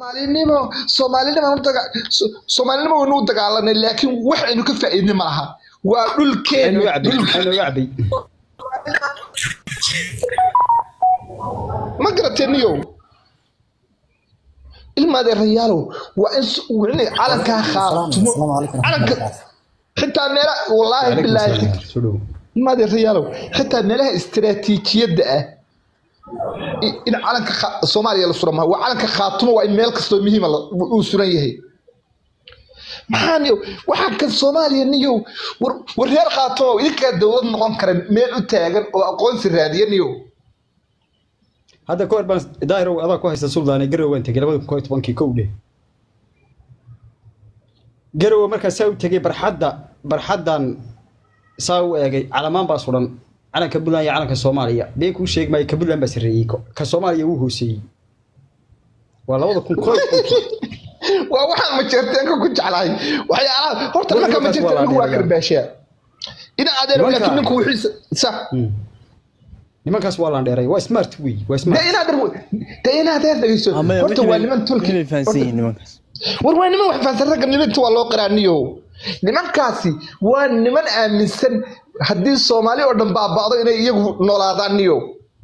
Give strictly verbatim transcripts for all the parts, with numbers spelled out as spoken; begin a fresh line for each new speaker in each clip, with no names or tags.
Soomaalinimo Soomaalinimo utaga Soomaalinimo uu u dagaalanay laakiin wax aynu ka faa'iidnay ma laha waa dhulkeen
dhulkeen wacdi
ma garataniyo ilmaade rayaalo waa in wixii calanka khaatumo calanka xitaa meela wallahi billahi ilmaade rayaalo xitaa meelaha istiraatiijiyada ah in calanka Soomaaliya la suro ma waa calanka khaatumo waa in meel kasto muhiim ah uu suran yahay maxaan iyo waxa ka Soomaaliya niyo war reer khaatumo idinka dawlad noqon kara meel u taagan oo aqoonsi raadiyaniyo
هذا كور بس داير هذا كويس السلطان قروا أنت قربوا كويس بنكي كوله قروا مركز سوي تجي برحدة برحدة سوي على ما بصورن على كبلان على كصوماليا بيكون شيء ما يكبلان بس ريكو كصوماليا وهو شيء والله هذا كون كويس
وواحد ما جرتين كنت على وحي على هرت ما كان جرتين هو أكر باشا إذا عادل ولكن كوي حس صح
nimankaas waa laan dheeray waa smart way waa smart
deena dar deena dar dageyso horta waa niman tulkii
faansiin nimankaas
war waa niman wax faansan rag nimanka waa loo qiraaniyo nimankaasi waa niman aaminsan hadii Soomaali oo dhan baabado inay iyagu noolaadaaniyo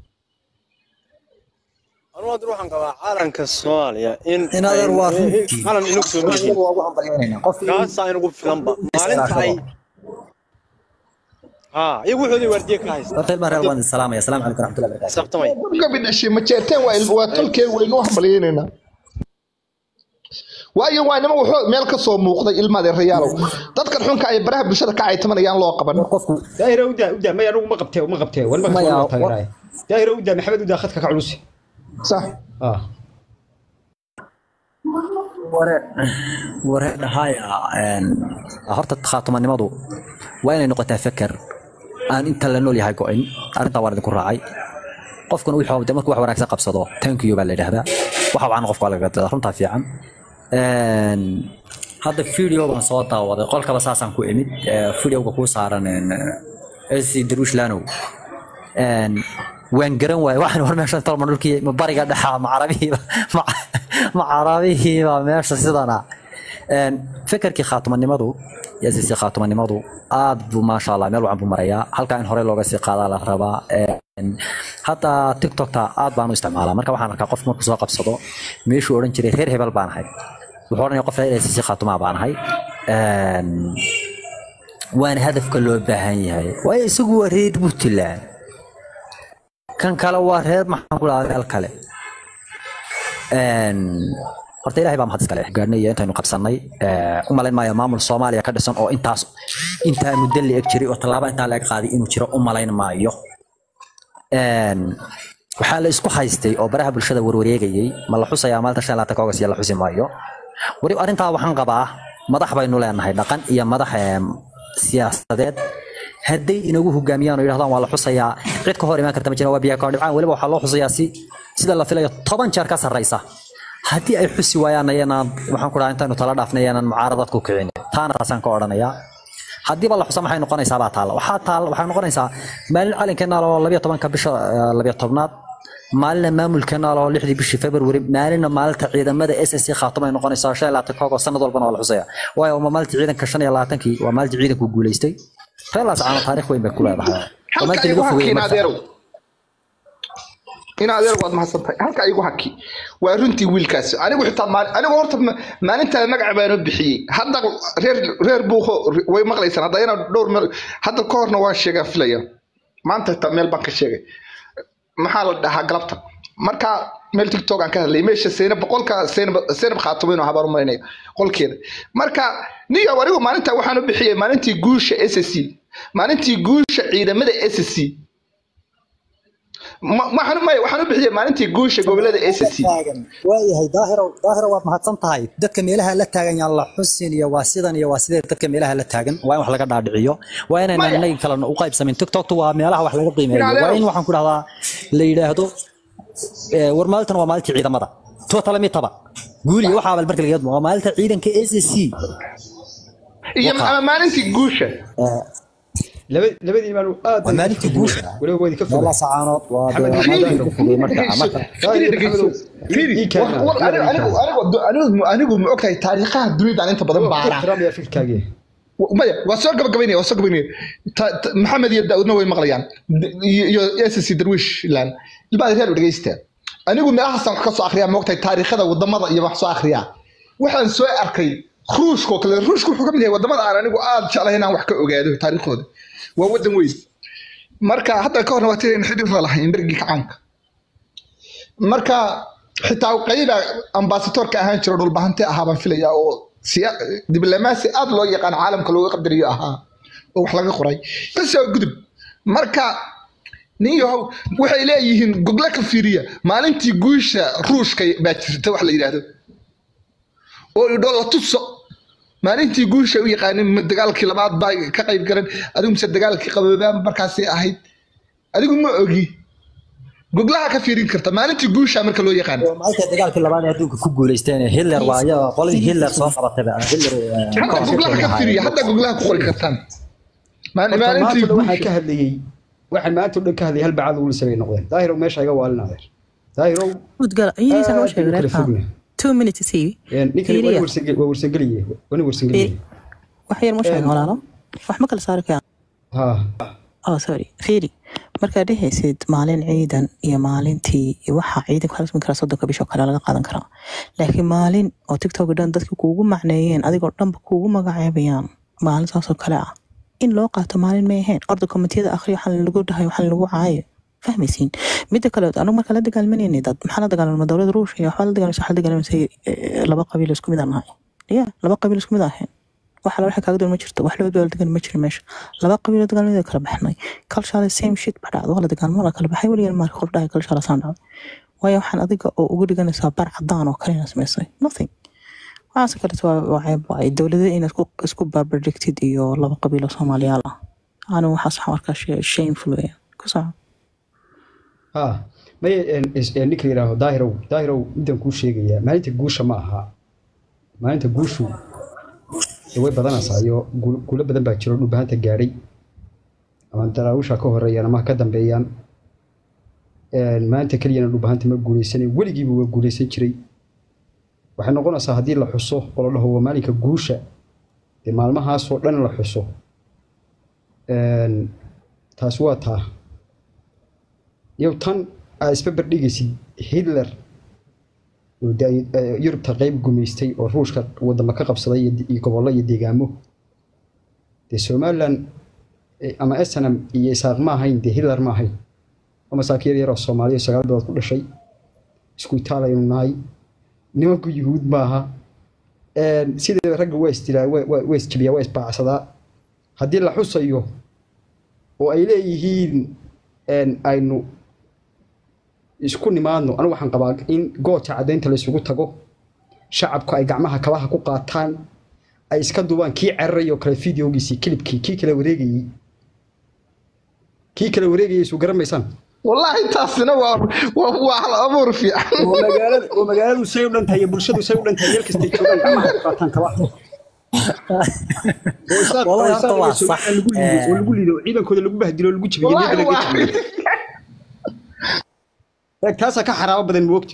anoo ruuxan qaba caalanka Soomaaliya in
inaad waa
calan inuu Soomaaliya ugu hambalyeynaa qof kaas aan ugu filanba maalinta ay ها يقول هذي ورديك هاي
طيب مرحبا الوان السلام يا سلام عليكم ورحمه الله وبركاته
سقطمي قبل الشيء ما جرتين waa tulkeen way noo hambalyeynayna waayo waa nima wuxuu meel ka soo muuqday ilmaade rayaalo dadkan xunka ay baraha bulshada ka caytamanayaan loo qaban
qofku
daahir uda uda ma yaanu ma qabtay ma qabtay wan ma qabtay daahir uda maxamed uda khadka ka culus
صح
اه
ware ware dhahaya een horta khaatumanimadu waa inay noqotaa fakar aan inta la nool yahay go'in arinta waan idinku raacay qofkuna wixii uu markuu wax wanaagsan qabsado thank you baa la yiraahdaa waxa waan qofka laga gadaa runta fiican een hadda video baan soo daawaday qolkaba saasan ku imid video-ga ku saaran ee daruush laano een وين قرن واحد ورمشان طال من الكي مبارك دحا مع عربي مع عربي ماشي سيدنا فكركي خاتم النمضو يا سيسي خاتم النمضو آد ما شاء الله ميل وعن بمريا هل كان هوري لوغا سي قادا لا ربا حتى تيك توك تا آد بانو استعمالا marka waxaan arkaa qof markuu soo qabsado meeshu oran jiray reer hebel baan ahay wuxuu oranay qof reer sii khaatuma baan ahay een waan hadafka loo baahan yahay way isugu wareed Puntland كان كلا وارد محمود على الكلام. إن horta ilaahay baa mahad iska leh gaarnay intaanu qabsanay ee u malayn maayo maamul Soomaaliya ka dhisan oo intaas inta muddo la eg jiray oo talaaba inta la eg qaaday inuu jiro u malayn maayo een waxa la isku haystay oo baraha bulshada warwareegayay ma la xusayaa maalta shan laatan koogas la xusi maayo wari arinta waxaan qabaa madax baynu leenahay dhaqan iyo madax siyaasadeed hadday inagu hogaamiyaan oo yiraahdaan waa la xusayaa cid ka hor iman karta ma jiro waa biya ka dhibcaan waliba waxa loo xusayaa si sida la filayo toban jeer ka sarreysa haddii ay xusi waayaan ayana waxaan ku raacay intaanu tala dhaafnayaan mucaaradad ku kicin taana raasan ka oranayaa haddii bal la xusa maxay noqonaysaa baa taal waxa taal waxa noqonaysaa maalin calankeena laba iyo toban ka bisha laba iyo tobnaad maalin maamulkeena lixdii bishii February maalin maalinta ciidamada S S C khaatum ay noqonaysaa shan iyo labaatan koogo sanad walba waa la xusayaa waayo maalinta ciidanka shan iyo labaatan-kii waa maalinta ciidanku guuleystay خلاص عن تاريخ وين بكل هذا
وما تلقوا فوق هنا ديرو هنا ديرو بعد ما حصلت هلك ايغو حكي وارنتي ويلكاس انا حتى انا horta ما انت magac baan u bixiyay hadda reer reer buuxo way maqlaysan hadda ina dhowr meel hadda koorna waa sheega filaya maanta ta meel baan ka sheegay maxaa la dhahaa galabta marka meel TikTok aan ka hadlay meesha seena boqolka seena seena khaatumino habar u marinay qolkeeda marka niyo warigu maalinta waxaan u bixiyay maalintii guusha S S C maalintii guusha ciidamada S S C ma waxaan ma waxaan u bixiyay maalintii guusha gobolada S S C
waayahay daahiro daahiro waad mahadsan tahay dadka meelaha la taagan yaa la xusin iyo waa sidan iyo waa sidee dadka meelaha la taagan waa in wax laga dhaadhiciyo waa inaan annaga kala u qaybsamin TikTok waa meelaha wax laga qiimeeyo waa in waxaan ku dhahdaa la yiraahdo war maaltan waa maalintii ciidamada total mitaba guuliyo waxa bal barka laga waa maalinta ciidanka S S C
iyo maalintii guusha
لبد لبد إيمان آه
وما أنت جوشة
ولا هو ذيك
والله سعانات وهذا في مركع مركع
فيري انا انا انا انا ما ogtahay taariikhaha dunida aan inta badan baara
ترى يا فيلكاجي
maya waa soo gabagabaynaya waa soo gabagabaynaya maxamed iyo daawudna way maqlayaan iyo ss darwish laan ilbaad reer dhageysta anigu meelahaas wax ka soo akhriyaa ma ogtahay taariikhada wadamada iyo wax soo akhriyaa waxaan soo arkay ruushka kale ruushku wuxuu ka mid yahay wadamada aan anigu aad jeclahay inaan wax ka ogaado taariikhdooda waa wadan weyn marka hadda ka horna waa tireen xidhiir la lahayn bergii kacanka marka xitaa qayba ambassadorka ahaan jiro dhul bahante ahaa baan filayaa oo diblomaasi aad loo yaqaan caalamka looga qadariyo ahaa oo wax laga qoray kasoo gudub marka niyo waxay leeyihiin google ka fiiriya maalintii guusha ruushka baa jirta wax la yiraahdo oo idho la tuso maalintii guusha u yaqaanin dagaalkii labaad baa ka qayb garan adigu mise dagaalkii qaboobaan markaasay ahayd adigu ma ogi google ka fiirin karta maalintii guusha marka loo yaqaan
maalinta dagaalkii labaad ee adduunka ku guuleysteen Hitler waa ayaa qoladii Hitler soo qabatay baa Hitler
google ka fiiriya hadda google ku qori kartaan
maalintii waxa ka hadlayay waxaan maanta u ka hadlay hal bacad uu sameey noqdeen daahiro meesha iga waalinaayr daahiro
mud gal ayay soo sheegay two minutes see
ninkan waa warsan waa warsan galiye waa warsan galiye
wax yar ma sheegay walaalo wax ma kala saari kara
ha
oh sorry fiiri marka dhehaysid maalin ciidan iyo maalintii waxa ciidanka kala soo kala sodonka bisho kala laga qaadan karaa laakiin maalin oo TikTok dhan dadku kuugu macneeyeen adigoo dhanba kuugu magacaabayaan maalintaas oo kale ah in loo qaato maalin ma ahayn ordo komitiyada akhri waxa lagu dhahay waxa lagu caayo fahmaysiin midda kale anu marka la dagaalmanayay dad maxaa la dagaalmay dawladda Ruushka waxa la dagaalmay saxal dagaalmay laba qabiil isku mid ah ya laba qabiil isku mid ah waxa la waxa kaaga doon ma jirto wax loo dawlad degan ma jiro meesha laba qabiil dagaalmay kala baxnay kalshaale same shit badacdo wala dagaalmo la kala baxay waliya mar qof dhahay kalshaale saan dhaw way waxaan adiga oo ugu dhiganaysaa bar cadaan oo kale sameysay nothing waxa kale waa ceeb waa dawladda in isku isku barbardhigtid iyo laba qabiil oo Soomaaliyaal ah ana waxa sax markaa shameful way ku sax
ha may in nikri raaho daahiro daahiro intan ku sheegaya maalinta guusha ma aha maalinta guushu way badanaysaa iyo guulo badan baa jiro dhul bahanta gaaray ama daraawusha ka horeeyaan ama ka dambeeyaan een maanta kaliya dhul bahanta ma guuleysanay waligiiba waa guuleysan jiray waxay noqonaysaa haddii la xuso oo la dhaho maalinka guusha ee maalmahaas oo dhan la xuso een taas waa taa iyo tan ay isba dhigaysid Hitler oo Yurub ta qayb gumeystay oo Ruushka wadama ka qabsaday iyo gobollo iyo deegaamo de Somaliland ama S N M iyo isaaq ma ahayn de Hitler ma ahayn ama saakiir yar oo Soomaaliya sagaal bilood ku dhashay isku taalaynu nahay nimanku yuhuud maaha een sidii rag way istilaa way isjibiya way isbaacsadaa haddii la xusayo oo ay leeyihiin een aynu isku nimaadno anigu waxaan qabaa in gooja cadeynta la isugu tago shacabku ay gacmaha kabaha ku qaataan ay iska duubaan kii carray oo kale fiidiyogiisii kilibkii kii kale wareegayay kii kale wareegayay soo garamaysan
wallahi taasina waa waa hal abuur fiican
oo magaalada oo magaaladu say u dhantahay bulshadu say u dhantahay meel kasta joogan gacmaha ku qaataan kabaha
والله يا صح
lagu liido ciidankooda lagu bahdilo lagu jibiyo lagu jibiyo taasa ka xaraabo badan moogta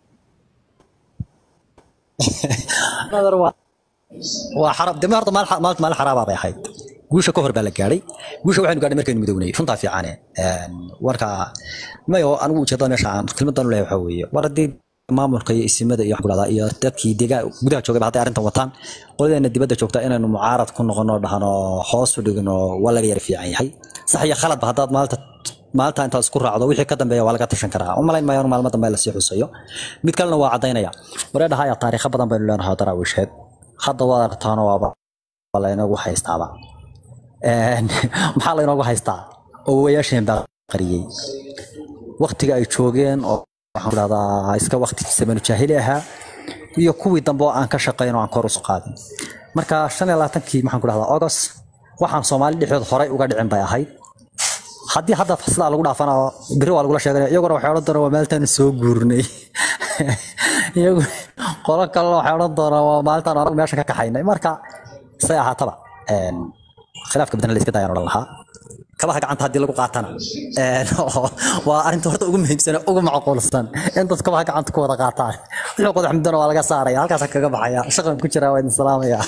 nadar waa waa xarab dama horta maal maal maal xaraaba bay ahayd guusha ka hor baa la gaaray guusha waxaynu gaadhay markaynu midownay runta fiican ee warka mayo anigu jeedo meesha aan kelmadan u leeyahay waxa weeye war hadii maamulka iyo isimada iyo xulada iyo dadkii deegaa gudaha joogay hadda arintan wataan qoladana dibadda joogta inaynu mucaarad ku noqono dhahano hoos u dhigno walaga yar fiican yahay sax iyo khalad hadaad maalta maalta inta isku raacdo wixii ka dambeeya waa laga tashan karaa uma layn maayo maalmada dambe la sii xusayo mid kalena waa cadeynaya wareedaha ayaa taariikh badan baynu leenahay daraawisheed hadda waa aragtaan waaba wala inagu haystaaba een maxaa la inagu haystaa oo wayaasheen baa qariyay waqtiga ay joogeen oo waxaan radaa iska waqti sabanu jaahili ahaa iyo kuwii dambe oo aan ka shaqeyn oo aan kor u soo qaadin marka shan iyo labaatan-kii maxaan ku dhahdaa August waxaan Soomaali dhexdood horay uga dhicin bay ahayd haddii hadda fasla lagu dhaafana biri waa lagu sheegay iyagoo waxay oran doonaan waa maaltan soo guurnay iyagu qolo kale waxay oran doonaan waa maaltan anagu meesha ka kaxaynay marka say ahaataba een khilaafka badan la iska daayaan oran lahaa kabaha gacanta haddii lagu qaatana waa arrinta horta ugu muhiimsan ugu macquulsan in dadka kabaha gacanta ku wada qaataan wuxuu qodax mudana waa laga saaraya halkaas kaga baxaya shaqan ku jira waa idin salaamaya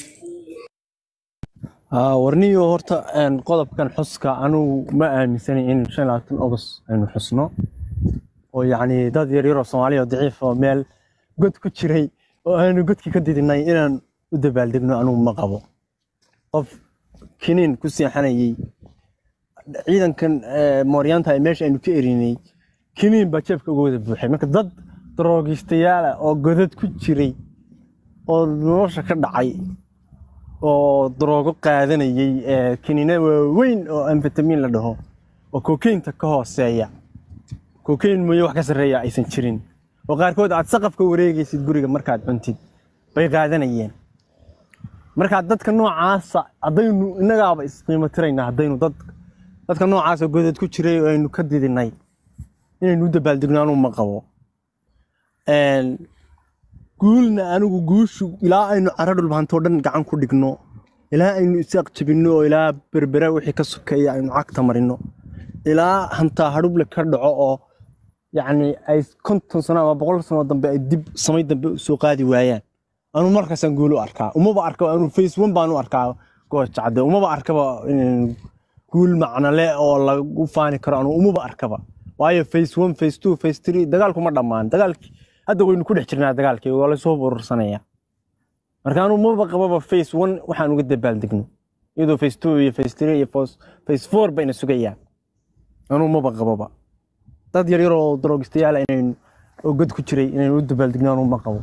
warniyo horta qodobkan xuska anugu ma aaminsanayn in shan iyo labaatan August aynu xusno oo yacni dad yar yar oo Soomaali oo daciif oo meel god ku jiray oo aanu godki ka didinay inaan u dabaaldegno anugu ma qabo qof kinin ku seexanayay ciidankan Mooryaanta ay meesha aynu ka erinay kinin ba jeebka uga wada buuxay marka dad droogistayaal oo godad ku jiray oo nolosha ka dhacay oo droogo qaadanayay kinina weyn oo amphetamine la dhaho oo cocaine ka hooseeya cocaine mooyo wax ka sareeya aysan jirin oo qaarkood aad saqafka wareegaysid guriga markaad cuntid bay qaadanayeen marka dadka noocaas adaynu inagaaba isqiimo tirayna hadaynu dad dadka noocaas oo godad ku jiray oo aynu ka didinay inaynu dabaaldegnaano ma qabo een guulna anigu guushu ilaa aynu caradul baanto dhan gacan ku dhigno ilaa aynu isaaq jabino ilaa berbera wixii ka sokeeya aynu cagta marino ilaa hanta hadhuble ka dhaco oo yacni ay konton sano ama boqol sano dambe ay dib samay dambe soo qaadi waayaan anu markaasaan guul u arkaa umaba arkaa anu face one baan u arkaa gooja cadde umaba arkaba guul macna leh oo lagu faani karo anu umaba arkaba waayo face one face two face three dagaalku ma dhamaan dagaalki hadda waynu ku dhex jirnaa dagaalkii waa la soo burursanaya marka anu umaba qababa face one waxaan uga dabaaldegno iyadoo face two iyo face three iyo face four bayna sugayaan anu umaba qababa dad yar yar oo droogistayaal inay oo god ku jiray inay u dabaaldegnaano ma qabo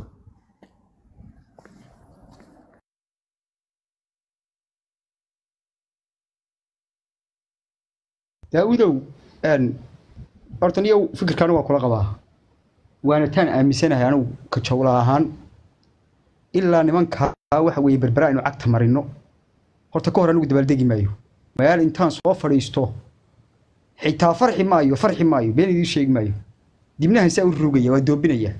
daawidow aan horta niyow fikirkan waa kula qabaa waana taan aaminsanahay anigu ka jawla ahaan ilaa nimanka waxa weeye berbera inuu cagta marino horta ka hor anigu dabaaldegi maayo mayaal intaan soo fadhiisto xitaa farxi maayo farxi maayo been idin sheeg maayo dibnaha saa u rugaya waa doobinaya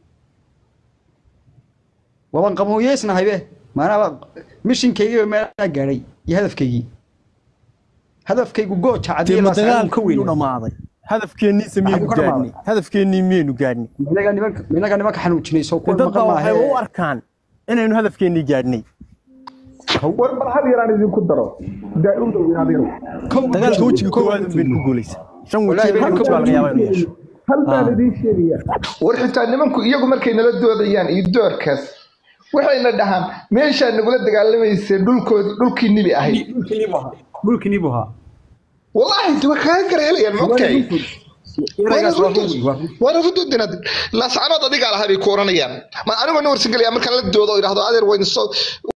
waan qabooyeysnahay be maana mishinkayga ma gaaray iyo hadafkaygii hadafkaygu gooja cadii la saaran ka weyn
dhamaaday hadafkeennii sameeyay gaadhnay hadafkeennii meenu gaadhnay
minaga nimanka minaga nimanka xanuujinay soo kor
maqan maahay waxay u arkaan inaynu hadafkeennii gaadhnay
war mar hal yaraan idin ku daro daa'uud oo inaad yaro
dagaalka wajiga koowaad bay ku guulaysaa shan wajiga ka baa laga yaabaa inuu yeesho
hal baan idin sheegaya war xitaa nimanku iyagu markay nala doodayaan iyo doorkaas waxayna dhahaan meesha nagula dagaalamaysa dhulkood dhulkii nibi ahay
dhulkii nibi ahaa dhulkii nibi ahaa
wallahi dib ka gareelayaan moogtay وانا ردو دينا لا سعرات adiga lahabi kooranayaan ma anigu warsan galaya marka la doodo iraahdo adeer weyn soo